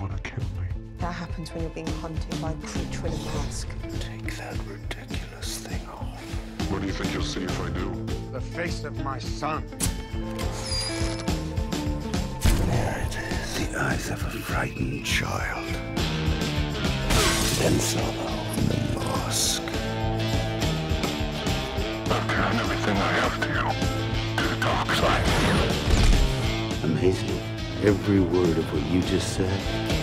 want to kill me. That happens when you're being hunted by a creature in a mask. Take that ridiculous thing off. What do you think you'll see if I do? The face of my son. There it is. The eyes of a frightened child. Ben Solo in the mask. I've given everything I have to you. To the dark side. Amazing. Every word of what you just said